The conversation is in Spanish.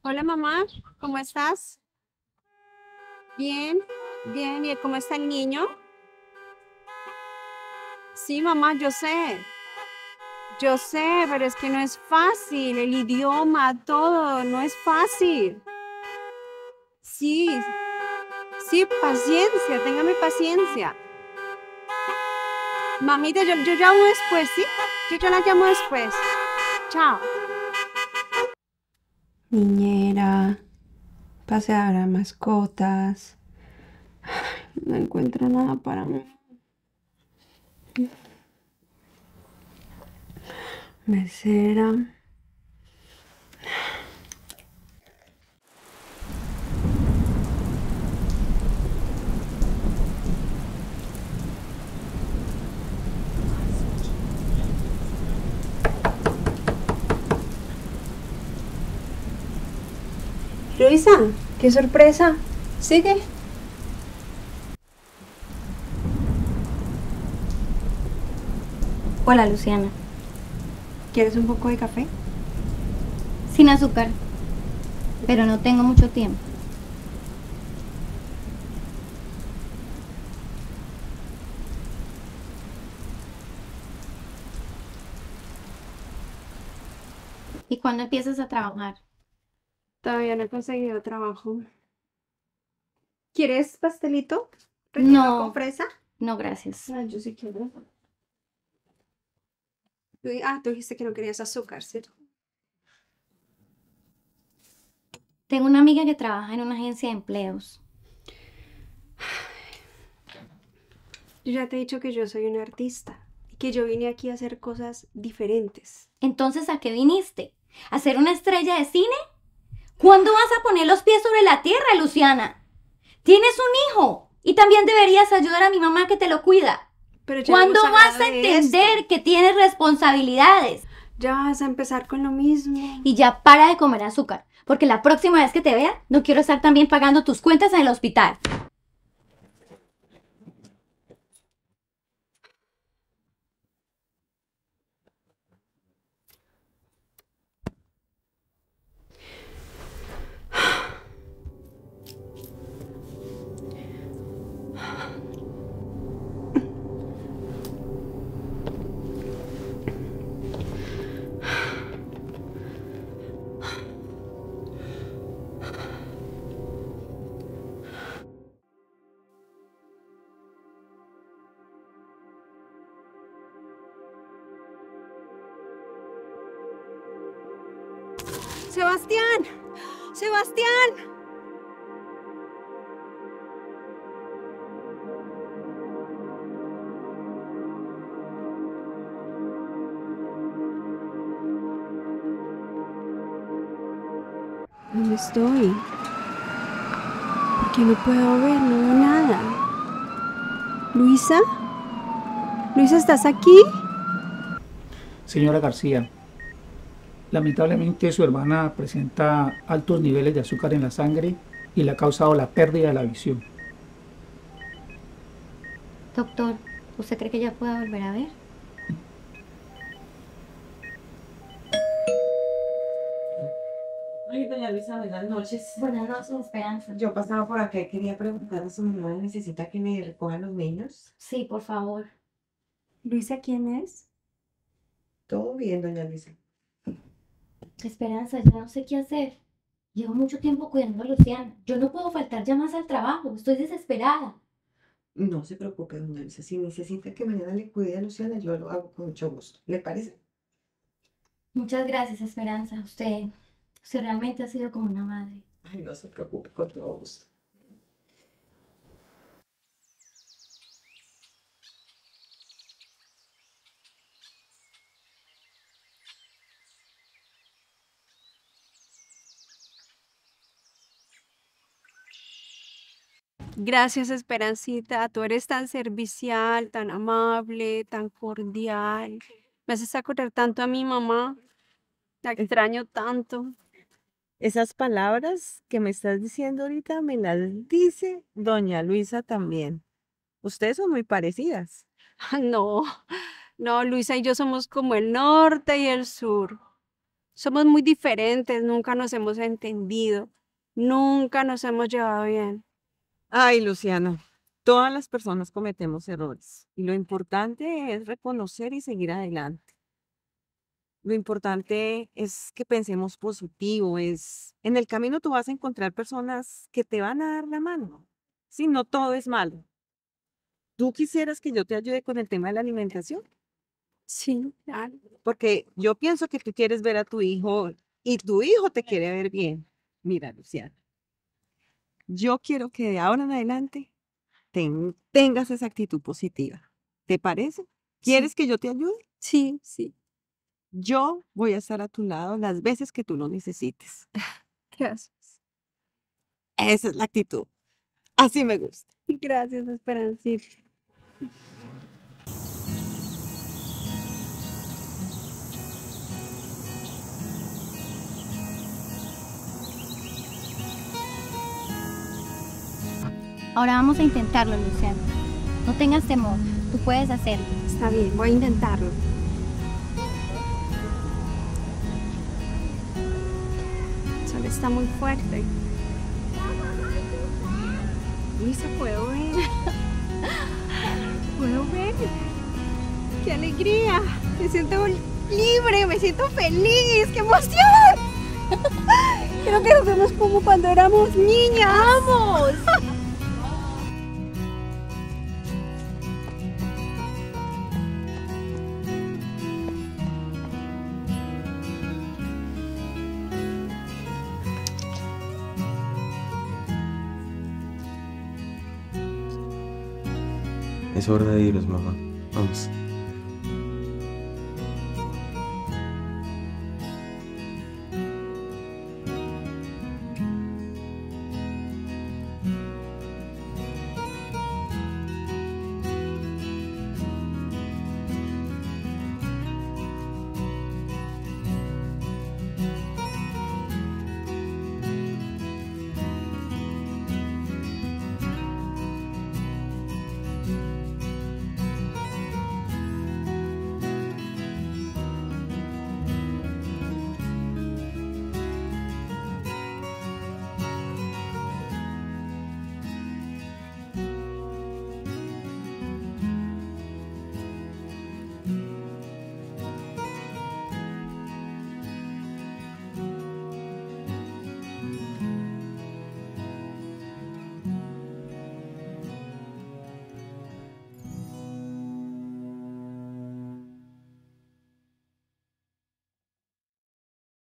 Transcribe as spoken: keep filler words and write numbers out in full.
Hola mamá, ¿cómo estás? Bien, bien. ¿Y cómo está el niño? Sí, mamá, yo sé. Yo sé, pero es que no es fácil. El idioma, todo, no es fácil. Sí, sí, paciencia, téngame paciencia. Mamita, yo, yo llamo después, ¿sí? Yo, yo la llamo después. Chao. Niñera, pasear a mascotas. No encuentro nada para mí. Mesera. Luisa, qué sorpresa. Sigue. Hola, Luciana. ¿Quieres un poco de café? Sin azúcar, pero no tengo mucho tiempo. ¿Y cuándo empiezas a trabajar? Todavía no he conseguido trabajo. ¿Quieres pastelito? ¿Relleno con No, fresa? no, gracias. Ah, yo sí quiero. Tú di- Ah, tú dijiste que no querías azúcar, ¿cierto? Tengo una amiga que trabaja en una agencia de empleos. Yo ya te he dicho que yo soy una artista y que yo vine aquí a hacer cosas diferentes. Entonces, ¿a qué viniste? ¿A ser una estrella de cine? ¿Cuándo vas a poner los pies sobre la tierra, Luciana? Tienes un hijo y también deberías ayudar a mi mamá que te lo cuida. Pero ya ¿Cuándo hemos vas hablado a de esto. entender que tienes responsabilidades? Ya vas a empezar con lo mismo. Y ya para de comer azúcar, porque la próxima vez que te vea, no quiero estar también pagando tus cuentas en el hospital. Sebastián, Sebastián. ¿Dónde estoy? Porque no puedo ver, no veo nada. ¿Luisa? ¿Luisa, estás aquí? Señora García, lamentablemente su hermana presenta altos niveles de azúcar en la sangre y le ha causado la pérdida de la visión. Doctor, ¿usted cree que ya pueda volver a ver? Ay, doña Luisa, buenas noches. Buenas noches, Esperanza. Yo pasaba por acá y quería preguntar a su mamá, ¿necesita que me recojan los niños? Sí, por favor. ¿Luisa quién es? Todo bien, doña Luisa. Esperanza, ya no sé qué hacer. Llevo mucho tiempo cuidando a Luciana. Yo no puedo faltar ya más al trabajo. Estoy desesperada. No se preocupe, doña Luisa. Si necesita que mañana le cuide a Luciana, yo lo hago con mucho gusto. ¿Le parece? Muchas gracias, Esperanza. Usted, usted realmente ha sido como una madre. Ay, no se preocupe, con todo gusto. Gracias, Esperancita. Tú eres tan servicial, tan amable, tan cordial. Me haces acordar tanto a mi mamá. La Es- extraño tanto. Esas palabras que me estás diciendo ahorita me las dice doña Luisa también. Ustedes son muy parecidas. No, no, Luisa y yo somos como el norte y el sur. Somos muy diferentes, nunca nos hemos entendido, nunca nos hemos llevado bien. Ay, Luciana, todas las personas cometemos errores y lo importante es reconocer y seguir adelante. Lo importante es que pensemos positivo, es en el camino tú vas a encontrar personas que te van a dar la mano. Si no todo es malo. ¿Tú quisieras que yo te ayude con el tema de la alimentación? Sí, claro. Porque yo pienso que tú quieres ver a tu hijo y tu hijo te quiere ver bien. Mira, Luciana, yo quiero que de ahora en adelante ten- tengas esa actitud positiva. ¿Te parece? ¿Quieres que yo te ayude? Sí, sí, Yo voy a estar a tu lado las veces que tú lo necesites. gracias. Esa es la actitud. Así me gusta. Gracias, Esperancita. Ahora vamos a intentarlo, Luciana. No tengas temor, tú puedes hacerlo. Está bien, voy a intentarlo. El sol está muy fuerte. Luisa, ¿puedo ver? ¿Puedo ver? ¡Qué alegría! Me siento libre, me siento feliz, ¡qué emoción! Creo que nos vemos como cuando éramos niñas. ¡Vamos! Es hora de irnos, mamá. Vamos.